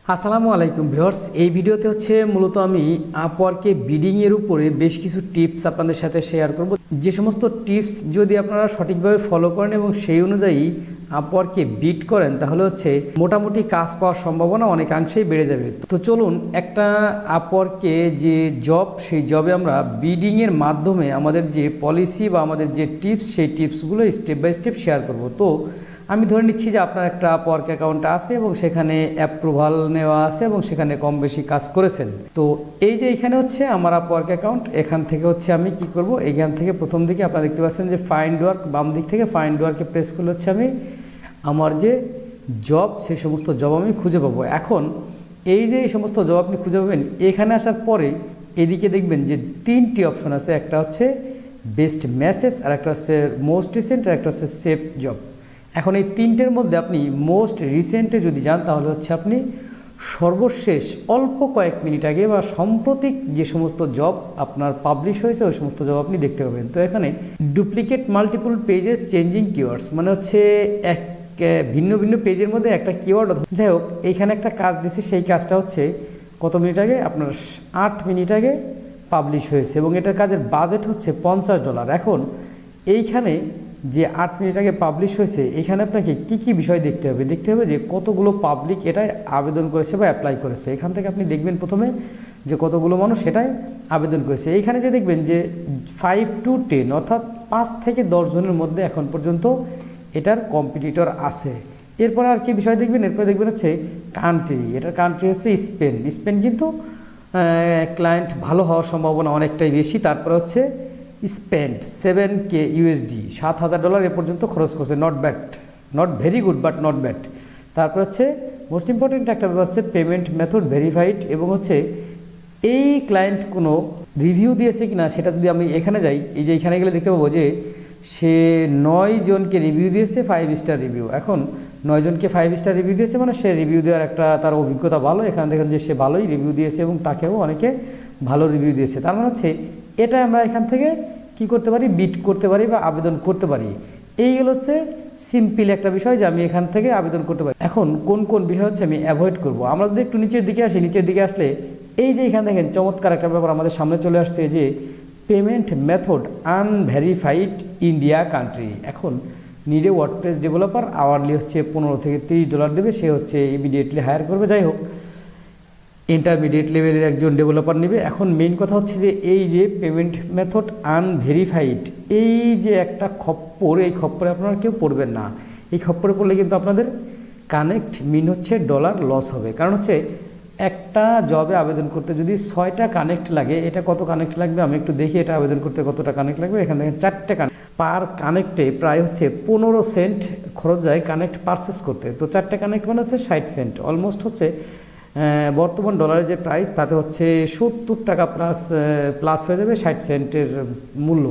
আসসালামু আলাইকুম ভিউয়ার্স, এই ভিডিওতে হচ্ছে মূলত আমি আপওয়ার্কে বিডিং এর উপরে বেশ কিছু টিপস আপনাদের সাথে শেয়ার করব। যে সমস্ত টিপস যদি আপনারা সঠিকভাবে ফলো করেন এবং সেই অনুযায়ী আপওয়ার্কে বিড করেন তাহলে হচ্ছে মোটামুটি কাজ পাওয়ার সম্ভাবনা অনেকাংশেই বেড়ে যাবে। তো চলুন একটা আপওয়ার্কে যে জব, সেই জবে আমরা বিডিং এর মাধ্যমে আমাদের যে পলিসি বা আমাদের যে টিপস, সেই টিপসগুলো স্টেপ বাই স্টেপ শেয়ার করব। তো আমি ধরে নিচ্ছি যে আপনার একটা আপওয়ার্ক অ্যাকাউন্ট আছে এবং সেখানে অ্যাপ্রুভাল নেওয়া আছে এবং সেখানে কম বেশি কাজ করেছেন। তো এই যে এখানে হচ্ছে আমার আপওয়ার্ক অ্যাকাউন্ট, এখান থেকে হচ্ছে আমি কি করব, এখান থেকে প্রথম দিকে আপনারা দেখতে পাচ্ছেন যে ফাইন্ড ওয়ার্ক, বাম দিক থেকে ফাইন্ড ওয়ার্কে প্রেস করলে হচ্ছে আমি আমার যে জব, সেই সমস্ত জব আমি খুঁজে পাবো। এখন এই যে এই সমস্ত জব আপনি খুঁজে পাবেন, এখানে আসার পরে এদিকে দেখবেন যে তিনটি অপশন আছে। একটা হচ্ছে বেস্ট মেসেজ, আর একটা হচ্ছে মোস্ট রিসেন্ট, আর একটা হচ্ছে সেভ জব। এখন এই তিনটের মধ্যে আপনি মোস্ট রিসেন্টে যদি যান তাহলে হচ্ছে আপনি সর্বশেষ অল্প কয়েক মিনিট আগে বা সাম্প্রতিক যে সমস্ত জব আপনার পাবলিশ হয়েছে ওই সমস্ত জব আপনি দেখতে পাবেন। তো এখানে duplicate multiple pages changing keywords, মানে হচ্ছে এক ভিন্ন ভিন্ন পেজের মধ্যে একটা কিওয়ার্ড। যাই হোক, এইখানে একটা কাজ দিছে, সেই কাজটা হচ্ছে কত মিনিট আগে, আপনার 8 মিনিট আগে পাবলিশ হয়েছে এবং এটার কাজের বাজেট হচ্ছে $50। এখন এইখানে যে 8 মিনিট আগে পাবলিশ হয়েছে, এখানে আপনাকে কি কি বিষয় দেখতে হবে যে কতগুলো পাবলিক এটায় আবেদন করেছে বা অ্যাপ্লাই করেছে। এখান থেকে আপনি দেখবেন প্রথমে যে কতগুলো মানুষ এটাই আবেদন করেছে। এইখানে যে দেখবেন যে 5 to 10 অর্থাৎ 5 থেকে 10 জনের মধ্যে এখন পর্যন্ত এটার কম্পিটিটর আছে। এরপর আর কি বিষয় দেখবেন, এরপরে দেখবেন হচ্ছে কান্ট্রি, এটার কান্ট্রি হচ্ছে স্পেন। স্পেন কিন্তু ক্লায়েন্ট ভালো হওয়ার সম্ভাবনা অনেকটাই বেশি। তারপরে হচ্ছে স্পেন্ড $7K $7,000 এ পর্যন্ত খরচ করছে। Not bad, not very good but not bad. তারপর হচ্ছে মোস্ট ইম্পর্টেন্ট একটা ব্যাপার হচ্ছে পেমেন্ট মেথড ভেরিফাইড, এবং হচ্ছে এই ক্লায়েন্ট কোনো রিভিউ দিয়েছে কিনা সেটা যদি আমি এখানে যাই, এই যে এখানে গেলে দেখতে পাবো যে সে 9 জনকে রিভিউ দিয়েছে 5 স্টার রিভিউ। এখন 9 জনকে 5 স্টার রিভিউ দিয়েছে মানে সে রিভিউ দেওয়ার একটা তার অভিজ্ঞতা ভালো। এখানে দেখেন যে সে ভালোই রিভিউ দিয়েছে এবং তাকেও অনেকে ভালো রিভিউ দিয়েছে। তার মানে হচ্ছে এটা আমরা এখান থেকে কি করতে পারি, বিট করতে পারি বা আবেদন করতে পারি। এইগুলো হচ্ছে সিম্পল একটা বিষয় যে আমি এখান থেকে আবেদন করতে পারি। এখন কোন কোন বিষয় হচ্ছে আমি অ্যাভয়েড করব। আমরা যদি একটু নিচের দিকে আসি, নিচের দিকে আসলে এই যে এখানে দেখেন চমৎকার একটা ব্যাপার আমাদের সামনে চলে আসছে যে payment method unverified India country. এখন নিডে ওয়ার্ডপ্রেস ডেভেলপার, আওয়ারলি হচ্ছে $15 থেকে $30 দেবে, সে হচ্ছে ইমিডিয়েটলি হায়ার করবে। যাই হোক, ইন্টারমিডিয়েট লেভেলের একজন ডেভেলপার নেবে। এখন মেইন কথা হচ্ছে যে এই যে পেমেন্ট মেথড আনভেরিফাইড, এই যে একটা খপ্পর, এই খপ্পরে আপনারা কেউ পড়বেন না। এই খপ্পরে পড়লে কিন্তু আপনাদের কানেক্ট মিন হচ্ছে ডলার লস হবে। কারণ হচ্ছে একটা জবে আবেদন করতে যদি 6টা কানেক্ট লাগে, এটা কত কানেক্ট লাগবে আমি একটু দেখি, এটা আবেদন করতে কতটা কানেক্ট লাগবে। এখানে দেখেন 4টে কানেক্ট, পার কানেক্টে প্রায় হচ্ছে 15 সেন্ট খরচ যায় কানেক্ট পারচেস করতে। তো 4টে কানেক্ট মানে হচ্ছে 60 সেন্ট, অলমোস্ট হচ্ছে বর্তমান ডলারের যে প্রাইস তাতে হচ্ছে $70 প্লাস হয়ে যাবে 60 সেন্টের মূল্য।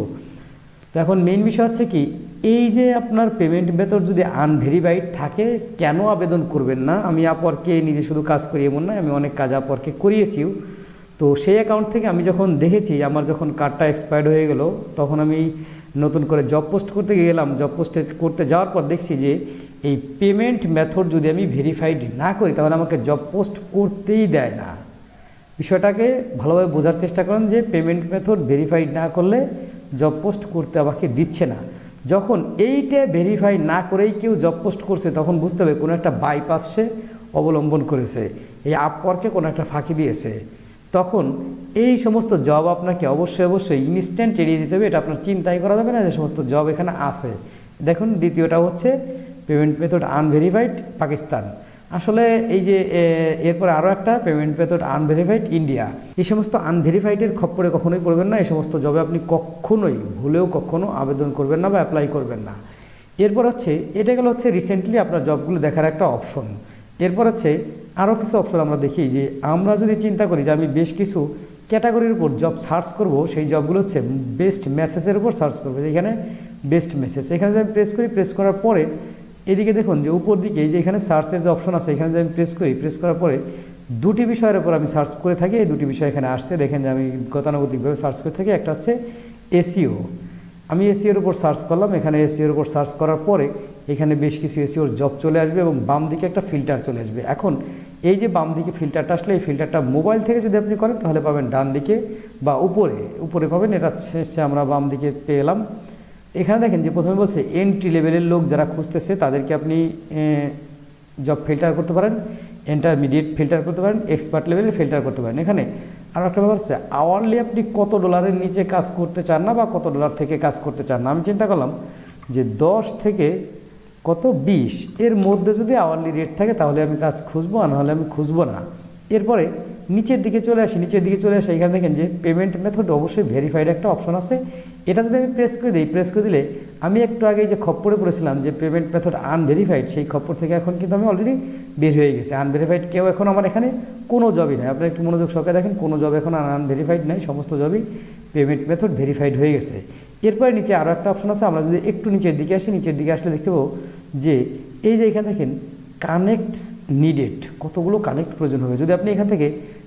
তো এখন মেইন বিষয় হচ্ছে কি, এই যে আপনার পেমেন্ট মেথড যদি আনভেরিফাইড থাকে কেন আবেদন করবেন না। আমি আপওয়ার্কে নিজে শুধু কাজ করি এমন নয়, আমি অনেক কাজ আপওয়ার্কে করিয়েছিও। তো সেই অ্যাকাউন্ট থেকে আমি যখন দেখেছি আমার যখন কার্ডটা এক্সপায়ার্ড হয়ে গেল, তখন আমি নতুন করে জব পোস্ট করতে গেলাম। জব পোস্টে করতে যাওয়ার পর দেখছি যে এই পেমেন্ট মেথড যদি আমি ভেরিফাইড না করি তাহলে আমাকে জব পোস্ট করতেই দেয় না। বিষয়টাকে ভালোভাবে বোঝার চেষ্টা করেন যে পেমেন্ট মেথড ভেরিফাইড না করলে জব পোস্ট করতে আমাকে দিচ্ছে না। যখন এইটা ভেরিফাই না করেই কেউ জব পোস্ট করছে তখন বুঝতে হবে কোনো একটা বাইপাস সে অবলম্বন করেছে, এই আপওয়ার্কে কোনো একটা ফাঁকি দিয়েছে। তখন এই সমস্ত জব আপনাকে অবশ্যই ইনস্ট্যান্ট এড়িয়ে দিতে হবে। এটা আপনার চিন্তাই করা যাবে না যে সমস্ত জব এখানে আছে। দেখুন দ্বিতীয়টা হচ্ছে পেমেন্ট মেথড আনভেরিফাইড পাকিস্তান। আসলে এই যে এরপরে আরও একটা পেমেন্ট মেথড আনভেরিফাইড ইন্ডিয়া। এই সমস্ত আনভেরিফাইডের খপ্পরে কখনোই পড়বেন না। এই সমস্ত জবে আপনি কখনোই ভুলেও কখনো আবেদন করবেন না বা অ্যাপ্লাই করবেন না। এরপর হচ্ছে এটা গেল হচ্ছে রিসেন্টলি আপনার জবগুলো দেখার একটা অপশন। এরপর হচ্ছে আরও কিছু অপশন আমরা দেখি যে আমরা যদি চিন্তা করি যে আমি বেশ কিছু ক্যাটাগরির উপর জব সার্চ করব, সেই জবগুলো হচ্ছে বেস্ট মেসেজের উপর সার্চ করবো। এখানে বেস্ট মেসেজ, এখানে যদি আমি প্রেস করি, প্রেস করার পরে এদিকে দেখুন যে উপর দিকে এই যে এখানে সার্চের যে অপশন আছে, এখানে যদি আমি প্রেস করি, প্রেস করার পরে দুটি বিষয়ের উপর আমি সার্চ করে থাকি। এই দুটি বিষয় এখানে আসছে, দেখেন যে আমি গতানুগতিকভাবে সার্চ করে থাকি। একটা হচ্ছে এসইও, আমি এসইওর উপর সার্চ করলাম। এখানে এসইওর উপর সার্চ করার পরে এখানে বেশ কিছু এসইওর জব চলে আসবে এবং বাম দিকে একটা ফিল্টার চলে আসবে। এখন এই যে বাম দিকে ফিল্টারটা আসলে এই ফিল্টারটা মোবাইল থেকে যদি আপনি করেন তাহলে পাবেন ডান দিকে বা উপরে পাবেন। এটা হচ্ছে আমরা বাম দিকে পেলাম। এখানে দেখেন যে প্রথমে বলছে এন্ট্রি লেভেলের লোক যারা খুঁজতেছে তাদেরকে আপনি জব ফিল্টার করতে পারেন, ইন্টারমিডিয়েট ফিল্টার করতে পারেন, এক্সপার্ট লেভেলে ফিল্টার করতে পারেন। এখানে আরও একটা ব্যাপার হচ্ছে আওয়ারলি আপনি কত ডলারের নিচে কাজ করতে চান না বা কত ডলার থেকে কাজ করতে চান না। আমি চিন্তা করলাম যে 10 থেকে কত 20 এর মধ্যে যদি আওয়ারলি রেট থাকে তাহলে আমি কাজ খুঁজবো, আর নাহলে আমি খুঁজবো না। এরপরে নিচের দিকে চলে আসি, এখানে দেখেন যে পেমেন্ট মেথড অবশ্যই ভেরিফাইড একটা অপশন আছে। এটা যদি আমি প্রেস করে দিই, প্রেস করে দিলে আমি একটু আগে যে খপ্পরে পড়েছিলাম যে পেমেন্ট মেথড আনভেরিফাইড, সেই খপ্পর থেকে এখন কিন্তু আমি অলরেডি বের হয়ে গেছি। আনভেরিফাইড কেউ এখন আমার এখানে কোনো জবই নেই। আপনারা একটু মনোযোগ সহকারে দেখেন, কোনো জব এখন আনভেরিফাইড নাই, সমস্ত জবই পেমেন্ট মেথড ভেরিফাইড হয়ে গেছে। এরপরে নিচে আরও একটা অপশন আছে। আমরা যদি একটু নিচের দিকে আসি, নিচের দিকে আসলে দেখতে পাবো যে এই যে এখানে দেখেন কানেক্টস নিডেড, কতগুলো কানেক্ট প্রয়োজন হবে। যদি আপনি এখান থেকে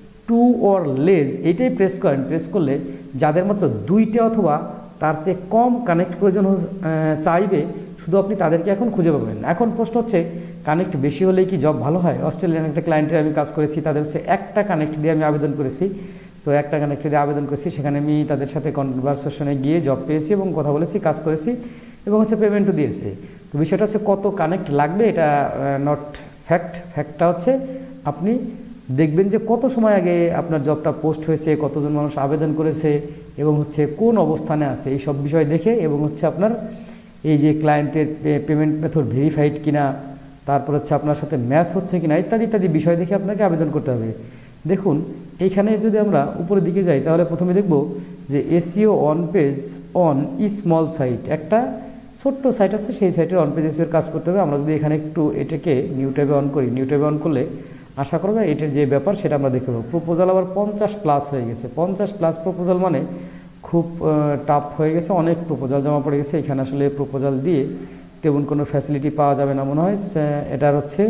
2 or less এইটাই প্রেস করেন, প্রেস করলে যাদের মাত্র 2টা অথবা তার চেয়ে কম কানেক্ট প্রয়োজন চাইবে, শুধু আপনি তাদেরকে এখন খুঁজে পাবেন। এখন প্রশ্ন হচ্ছে কানেক্ট বেশি হলেই কি জব ভালো হয়? অস্ট্রেলিয়ান একটা ক্লায়েন্টের আমি কাজ করেছি, তাদের হচ্ছে একটা কানেক্ট দিয়ে আমি আবেদন করেছি। তো একটা কানেক্ট দিয়ে আবেদন করেছি, সেখানে আমি তাদের সাথে কনভারসেশনে গিয়ে জব পেয়েছি এবং কথা বলেছি, কাজ করেছি এবং হচ্ছে পেমেন্টও দিয়েছে। তো বিষয়টা হচ্ছে কত কানেক্ট লাগবে এটা নট ফ্যাক্ট। ফ্যাক্টটা হচ্ছে আপনি দেখবেন যে কত সময় আগে আপনার জবটা পোস্ট হয়েছে, কতজন মানুষ আবেদন করেছে এবং হচ্ছে কোন অবস্থানে আছে, এই সব বিষয় দেখে এবং হচ্ছে আপনার এই যে ক্লায়েন্টের পেমেন্ট মেথড ভেরিফাইড কিনা, তারপর হচ্ছে আপনার সাথে ম্যাচ হচ্ছে কিনা ইত্যাদি ইত্যাদি বিষয় দেখে আপনাকে আবেদন করতে হবে। দেখুন এইখানে যদি আমরা উপরের দিকে যাই তাহলে প্রথমে দেখব যে SEO on page on small site, একটা ছোট্ট সাইট আছে, সেই সাইটের অন পেজ এসইওর কাজ করতে হবে। আমরা যদি এখানে একটু এটাকে নিউ ট্যাবে অন করি, নিউ ট্যাবে অন করলে আশা করবে এটার যে ব্যাপার সেটা আমরা দেখতে পাবো। প্রপোজাল আবার 50+ হয়ে গেছে। 50+ প্রপোজাল মানে খুব টাফ হয়ে গেছে, অনেক প্রপোজাল জমা পড়ে গেছে। এখানে আসলে প্রপোজাল দিয়ে তেমন কোনো ফ্যাসিলিটি পাওয়া যাবে না মনে হয়। এটার হচ্ছে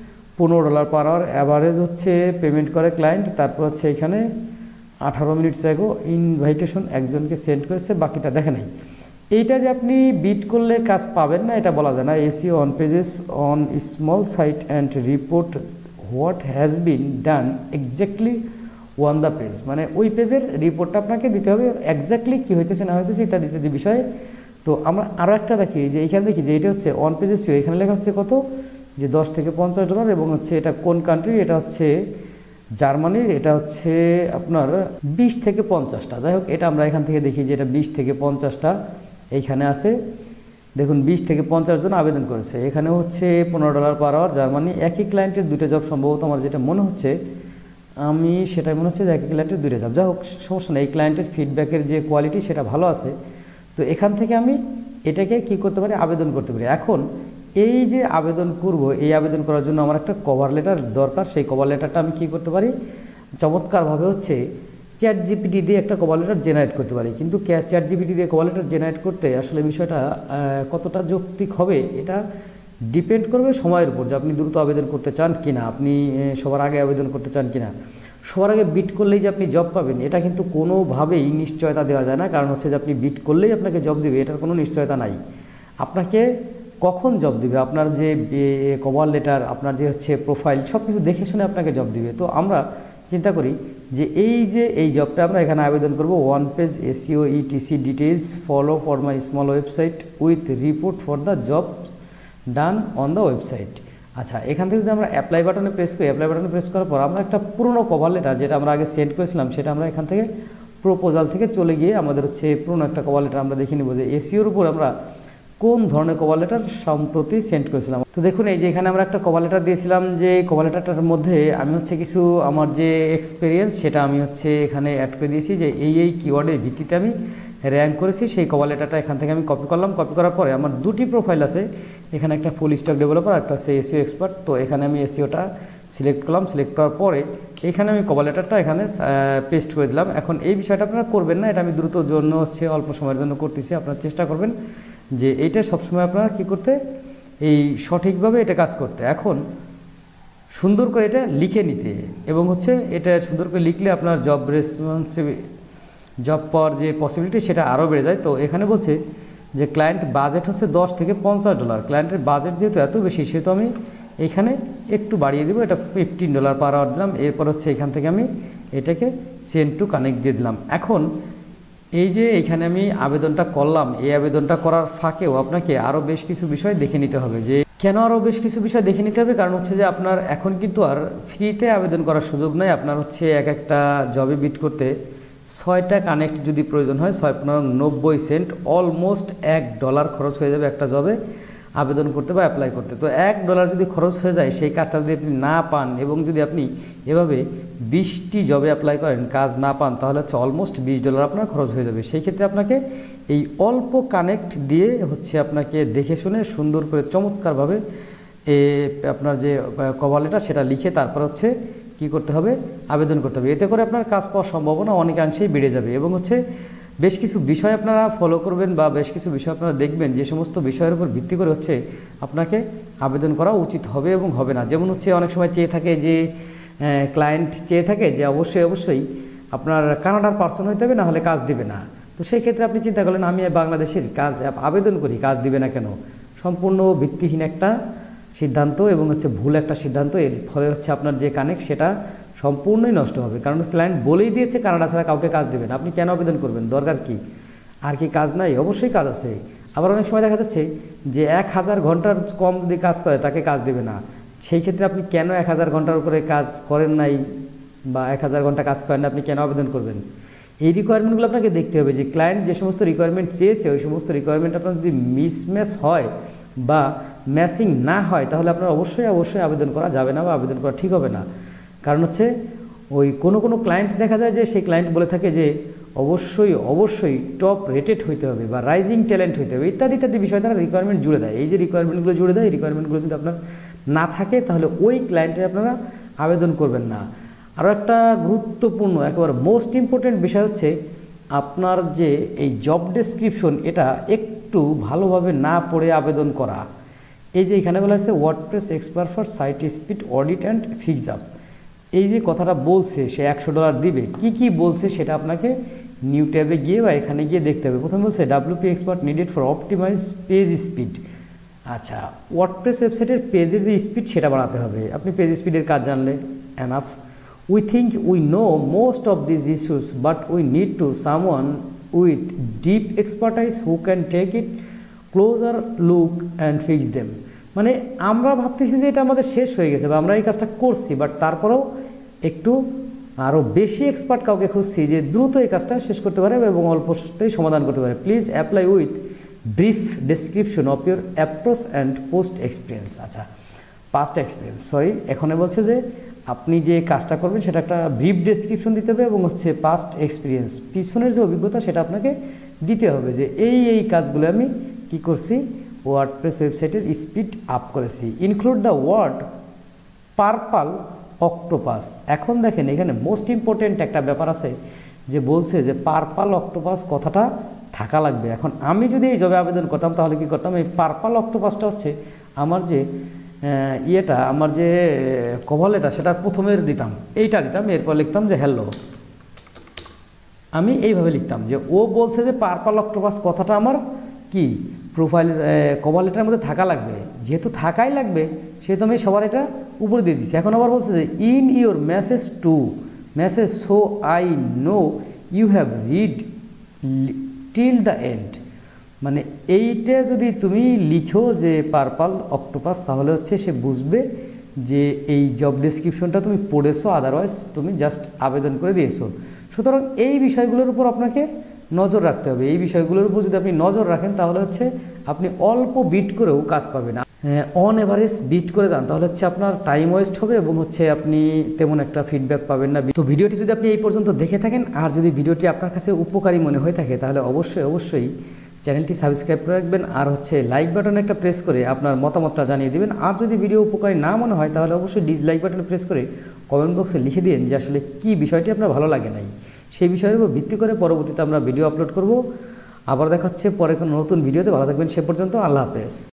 $15 পার আওয়ার অ্যাভারেজ হচ্ছে পেমেন্ট করে ক্লায়েন্ট। তারপর হচ্ছে এখানে 18 মিনিটস আগে ইনভাইটেশন একজনকে সেন্ড করেছে, বাকিটা দেখে নাই। এইটা যে আপনি বিট করলে কাজ পাবেন না এটা বলা যায় না। SEO on pages on small site and report what has been done exactly one the page, মানে ওই পেজের রিপোর্টটা আপনাকে দিতে হবে, এক্স্যাক্টলি কী হইতেছে না হইতেছে ইত্যাদি ইত্যাদি বিষয়ে। তো আমরা আরও একটা দেখি যে এইখানে দেখি যে এটা হচ্ছে অন পেজেস, এখানে লেখা হচ্ছে কত যে $10 থেকে $50 এবং হচ্ছে এটা কোন কান্ট্রি, এটা হচ্ছে জার্মানির, এটা হচ্ছে আপনার 20 থেকে 50টা। যাই হোক এটা আমরা এখান থেকে দেখি যে এটা 20 থেকে 50টা এইখানে আছে। দেখুন 20 থেকে 50 জন আবেদন করেছে। এখানে হচ্ছে $15 পার আওয়ার জার্মানি। একই ক্লায়েন্টের 2টা জব সম্ভবত, আমার যেটা মনে হচ্ছে আমি সেটাই মনে হচ্ছে যে একই ক্লায়েন্টের 2টা জব। যাই হোক সমস্যা নেই, এই ক্লায়েন্টের ফিডব্যাকের যে কোয়ালিটি সেটা ভালো আছে। তো এখান থেকে আমি এটাকে কি করতে পারি, আবেদন করতে পারি। এখন এই যে আবেদন করব, এই আবেদন করার জন্য আমার একটা কভার লেটার দরকার। সেই কভার লেটারটা আমি কি করতে পারি, চমৎকারভাবে হচ্ছে চ্যাট জিপিটি দিয়ে একটা কভার লেটার জেনারেট করতে পারি। কিন্তু চ্যাট জিপিটি দিয়ে কভার লেটার জেনারেট করতে আসলে বিষয়টা কতটা যৌক্তিক হবে এটা ডিপেন্ড করবে সময়ের উপর, যে আপনি দ্রুত আবেদন করতে চান কিনা, আপনি সবার আগে আবেদন করতে চান কিনা। সবার আগে বিট করলেই যে আপনি জব পাবেন এটা কিন্তু কোনোভাবেই নিশ্চয়তা দেওয়া যায় না। কারণ হচ্ছে যে আপনি বিট করলেই আপনাকে জব দেবে এটার কোনো নিশ্চয়তা নাই। আপনাকে কখন জব দিবে, আপনার যে কভার লেটার, আপনার যে হচ্ছে প্রোফাইল, সব কিছু দেখে শুনে আপনাকে জব দিবে। তো আমরা চিন্তা করি যে এই জবটা আমরা এখানে আবেদন করব। One page SEO ETC details follow for my small website with report for the job done on the website. আচ্ছা, এখান থেকে যদি আমরা অ্যাপ্লাই বাটনে প্রেস করি, অ্যাপ্লাই বাটনে প্রেস করার পর আমরা একটা পুরনো কভার লেটার যেটা আমরা আগে সেন্ড করেছিলাম সেটা আমরা এখান থেকে প্রপোজাল থেকে চলে গিয়ে আমাদের হচ্ছে পুরনো একটা কভার লেটার আমরা দেখে নেব যে এসইওর উপর আমরা কোন ধরনের কভার লেটার সম্প্রতি সেন্ড করেছিলাম। তো দেখুন এই যে এখানে আমরা একটা কভার লেটার দিয়েছিলাম, যে কভার লেটারটার মধ্যে আমি হচ্ছে কিছু আমার যে এক্সপিরিয়েন্স সেটা আমি হচ্ছে এখানে অ্যাড করে দিয়েছি, যে এই কিওয়ার্ডের ভিত্তিতে আমি র্যাঙ্ক করেছি। সেই কভার লেটারটা এখান থেকে আমি কপি করলাম। কপি করার পরে আমার 2টি প্রোফাইল আছে, এখানে একটা ফুল স্ট্যাক ডেভেলপার, একটা আছে এসইও এক্সপার্ট। তো এখানে আমি এসইওটা সিলেক্ট করলাম। সিলেক্ট করার পরে এখানে আমি কভার লেটারটা এখানে পেস্ট করে দিলাম। এখন এই বিষয়টা আপনারা করবেন না, এটা আমি দ্রুত জন্য হচ্ছে অল্প সময়ের জন্য করতেছি। আপনারা চেষ্টা করবেন যে এইটা সবসময় আপনারা কী করতে, এই সঠিকভাবে এটা কাজ করতে। এখন সুন্দর করে এটা লিখে নিতে এবং হচ্ছে এটা সুন্দর করে লিখলে আপনার জব পাওয়ার যে পসিবিলিটি সেটা আরও বেড়ে যায়। তো এখানে বলছে যে ক্লায়েন্ট বাজেট হচ্ছে $10 থেকে $50। ক্লায়েন্টের বাজেট যেহেতু এত বেশি, সেহেতু আমি এখানে একটু বাড়িয়ে দেবো, এটা $15 পার আওয়ার দিলাম। এরপর হচ্ছে এখান থেকে আমি এটাকে সেন্ড টু কানেক্ট দিয়ে দিলাম। এখন এই যে এখানে আমি আবেদনটা করলাম, এই আবেদনটা করার ফাঁকেও আপনাকে আরও বেশ কিছু বিষয় দেখে নিতে হবে। যে কেন আরও বেশ কিছু বিষয় দেখে নিতে হবে? কারণ হচ্ছে যে আপনার এখন কিন্তু আর ফ্রিতে আবেদন করার সুযোগ নয়। আপনার হচ্ছে একটা জবে বিট করতে 6টা কানেক্ট যদি প্রয়োজন হয়, 6.90 অলমোস্ট $1 খরচ হয়ে যাবে একটা জবে আবেদন করতে বা অ্যাপ্লাই করতে। তো $1 যদি খরচ হয়ে যায়, সেই কাজটা যদি আপনি না পান এবং যদি আপনি এভাবে 20টি জবে অ্যাপ্লাই করেন, কাজ না পান, তাহলে হচ্ছে অলমোস্ট $20 আপনার খরচ হয়ে যাবে। সেই ক্ষেত্রে আপনাকে এই অল্প কানেক্ট দিয়ে হচ্ছে আপনাকে দেখে শুনে সুন্দর করে চমৎকারভাবে আপনার যে কভার লেটার সেটা লিখে তারপর হচ্ছে কি করতে হবে, আবেদন করতে হবে। এতে করে আপনার কাজ পাওয়ার সম্ভাবনা অনেকাংশেই বেড়ে যাবে। এবং হচ্ছে বেশ কিছু বিষয় আপনারা ফলো করবেন বা বেশ কিছু বিষয় আপনারা দেখবেন, যে সমস্ত বিষয়ের উপর ভিত্তি করে হচ্ছে আপনাকে আবেদন করা উচিত হবে এবং হবে না। যেমন হচ্ছে অনেক সময় চেয়ে থাকে যে ক্লায়েন্ট চেয়ে থাকে যে অবশ্যই আপনার কানাডার পার্সন হইতে হবে, না হলে কাজ দিবে না। তো সেই ক্ষেত্রে আপনি চিন্তা করলেন আমি বাংলাদেশের কাজ আবেদন করি, কাজ দিবে না কেন? সম্পূর্ণ ভিত্তিহীন একটা সিদ্ধান্ত এবং হচ্ছে ভুল একটা সিদ্ধান্ত। এর ফলে হচ্ছে আপনার যে কানেক্ট সেটা সম্পূর্ণই নষ্ট হবে। কারণ ক্লায়েন্ট বলেই দিয়েছে কানাডা ছাড়া কাউকে কাজ দেবেন, আপনি কেন আবেদন করবেন? দরকার কি? আর কি কাজ নাই? অবশ্যই কাজ আছে। আবার অনেক সময় দেখা যাচ্ছে যে 1000 ঘন্টার কম যদি কাজ করে তাকে কাজ দেবে না। সেই ক্ষেত্রে আপনি কেন 1000 ঘন্টার উপরে কাজ করেন নাই বা 1000 ঘন্টা কাজ করেন না, আপনি কেন আবেদন করবেন? এই রিকোয়ারমেন্টগুলো আপনাকে দেখতে হবে যে ক্লায়েন্ট যে সমস্ত রিকোয়ারমেন্ট চেয়েছে ওই সমস্ত রিকোয়ারমেন্ট আপনার যদি মিসম্যাচ হয় বা ম্যাচিং না হয়, তাহলে আপনার অবশ্যই আবেদন করা যাবে না বা আবেদন করা ঠিক হবে না। কারণ হচ্ছে ওই কোনো ক্লায়েন্ট দেখা যায় যে সেই ক্লায়েন্ট বলে থাকে যে অবশ্যই টপ রেটেড হইতে হবে বা রাইজিং ট্যালেন্ট হইতে হবে ইত্যাদি বিষয় তারা রিকোয়ারমেন্ট জুড়ে দেয়। এই যে রিকোয়ারমেন্টগুলো জুড়ে দেয়, এই রিকোয়ারমেন্টগুলো যদি আপনার না থাকে তাহলে ওই ক্লায়েন্টের আপনারা আবেদন করবেন না। আরও একটা গুরুত্বপূর্ণ একেবারে মোস্ট ইম্পর্টেন্ট বিষয় হচ্ছে আপনার যে এই জব ডেসক্রিপশন, এটা একটু ভালোভাবে না পড়ে আবেদন করা। এই যে এখানে বলা আছে WordPress expert for site speed audit and fix up, এই যে কথাটা বলছে সে $100 দিবে, কি বলছে সেটা আপনাকে নিউ ট্যাবে গিয়ে বা এখানে গিয়ে দেখতে হবে। প্রথমে বলছে WP expert needed for optimize page speed. আচ্ছা, ওয়ার্ডপ্রেস ওয়েবসাইটের পেজের যে স্পিড সেটা বাড়াতে হবে। আপনি পেজ স্পিডের কাজ জানলে enough. We think we know most of these issues, but we need to someone with deep expertise who can take it closer look and fix them. মানে আমরা ভাবতেছি যে এটা আমাদের শেষ হয়ে গেছে বা আমরা এই কাজটা করছি, বাট তারপরেও একটু আরও বেশি এক্সপার্ট কাউকে খুঁজছি যে দ্রুত এই কাজটা শেষ করতে পারে এবং অল্পতেই সমাধান করতে পারে। Please apply with brief description of your approach and post experience. আচ্ছা, পাস্ট এক্সপিরিয়েন্স, এখানে বলছে যে আপনি যে কাজটা করবেন সেটা একটা ব্রিফ ডেসক্রিপশন দিতে হবে এবং হচ্ছে পাস্ট এক্সপিরিয়েন্স, পিছনের যে অভিজ্ঞতা সেটা আপনাকে দিতে হবে যে এই কাজগুলো আমি কি করছি, ওয়ার্ডপ্রেস ওয়েবসাইটের স্পিড আপ করেছি। Include the word purple octopus. এখন দেখেন এখানে মোস্ট ইম্পর্টেন্ট একটা ব্যাপার আছে যে বলছে যে পার্পল অক্টোপাস কথাটা থাকা লাগবে। এখন আমি যদি এই জবে আবেদন করতাম তাহলে কি করতাম, এই পার্পল অক্টোপাসটা হচ্ছে আমার যে আমার যে কভার লেটার সেটা প্রথমে দিতাম, এইটা দিতাম, এরপর লিখতাম যে হ্যালো। আমি এইভাবে লিখতাম যে ও বলছে যে পার্পল অক্টোপাস কথাটা আমার কি প্রোফাইল কভার লেটারের মধ্যে থাকা লাগবে, যেহেতু থাকাই লাগবে সেহেতু আমি সবার এটা উপরে দিয়ে দিচ্ছি। এখন আবার বলছে যে in your message so I know you have read till the end. মানে এইটা যদি তুমি লিখো যে পার্পল অক্টোপাস, তাহলে হচ্ছে সে বুঝবে যে এই জব ডেসক্রিপশনটা তুমি পড়েছো, আদারওয়াইজ তুমি জাস্ট আবেদন করে দিয়েছো। সুতরাং এই বিষয়গুলোর উপর আপনাকে নজর রাখতে হবে। এই বিষয়গুলোর উপর যদি আপনি নজর রাখেন তাহলে হচ্ছে আপনি অল্প বিট করেও কাজ পাবেন। অন এভারেজ বিট করে দেন তাহলে হচ্ছে আপনার টাইম ওয়েস্ট হবে এবং হচ্ছে আপনি তেমন একটা ফিডব্যাক পাবেন না। তো ভিডিওটি যদি আপনি এই পর্যন্ত দেখে থাকেন আর যদি ভিডিওটি আপনার কাছে উপকারী মনে হয়ে থাকে তাহলে অবশ্যই চ্যানেলটি সাবস্ক্রাইব করে রাখবেন আর হচ্ছে লাইক বাটন একটা প্রেস করে আপনার মতামতটা জানিয়ে দেবেন। আর যদি ভিডিও উপকারী না মনে হয় তাহলে অবশ্যই ডিসলাইক বাটন প্রেস করে কমেন্ট বক্সে লিখে দিন যে আসলে কী বিষয়টি আপনার ভালো লাগে নাই। সেই বিষয়ের উপর ভিত্তি করে পরবর্তীতে আমরা ভিডিও আপলোড করব। আবার দেখা হচ্ছে পরে কোনো নতুন ভিডিওতে। ভালো থাকবেন সে পর্যন্ত, আল্লাহ হাফেজ।